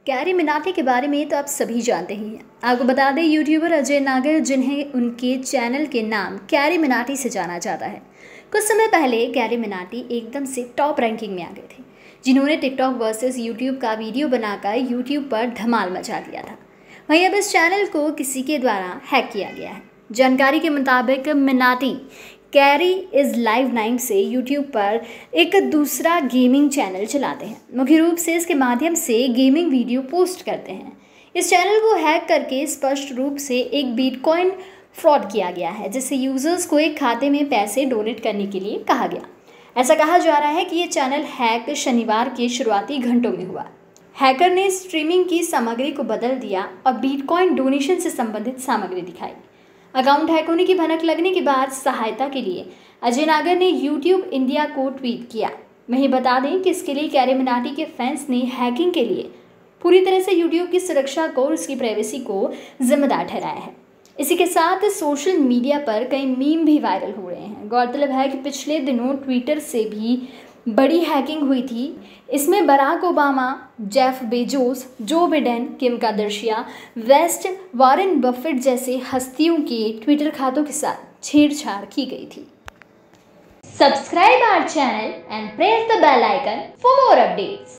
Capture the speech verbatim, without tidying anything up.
Carry Minati के बारे में तो आप सभी जानते ही हैं। आपको बता दें, यूट्यूबर अजय नागर, जिन्हें उनके चैनल के नाम कैरी मिनाटी से जाना जाता है, कुछ समय पहले कैरी मिनाटी एकदम से टॉप रैंकिंग में आ गए थे, जिन्होंने टिकटॉक वर्सेस यूट्यूब का वीडियो बनाकर यूट्यूब पर धमाल मचा दिया था। वहीं अब इस चैनल को किसी के द्वारा हैक किया गया है। जानकारी के मुताबिक Minati Carry is live nine से यूट्यूब पर एक दूसरा गेमिंग चैनल चलाते हैं। मुख्य रूप से इसके माध्यम से गेमिंग वीडियो पोस्ट करते हैं। इस चैनल को हैक करके स्पष्ट रूप से एक बिटकॉइन फ्रॉड किया गया है, जिससे यूजर्स को एक खाते में पैसे डोनेट करने के लिए कहा गया। ऐसा कहा जा रहा है कि ये चैनल हैक शनिवार के शुरुआती घंटों में हुआ। हैकर ने स्ट्रीमिंग की सामग्री को बदल दिया और बिटकॉइन डोनेशन से संबंधित सामग्री दिखाई। अकाउंट हैक होने की भनक लगने के बाद सहायता के लिए अजय नागर ने यूट्यूब इंडिया को ट्वीट किया। वहीं बता दें कि इसके लिए कैरी मिनाटी के फैंस ने हैकिंग के लिए पूरी तरह से यूट्यूब की सुरक्षा को और उसकी प्राइवेसी को जिम्मेदार ठहराया है। इसी के साथ सोशल मीडिया पर कई मीम भी वायरल हो रहे हैं। गौरतलब है कि पिछले दिनों ट्विटर से भी बड़ी हैकिंग हुई थी। इसमें Barack Obama, Jeff Bezos, Joe Biden, Kim Kardashian, West, Warren Buffett जैसे हस्तियों के ट्विटर खातों के साथ छेड़छाड़ की गई थी। Subscribe our channel and press the bell icon for more updates.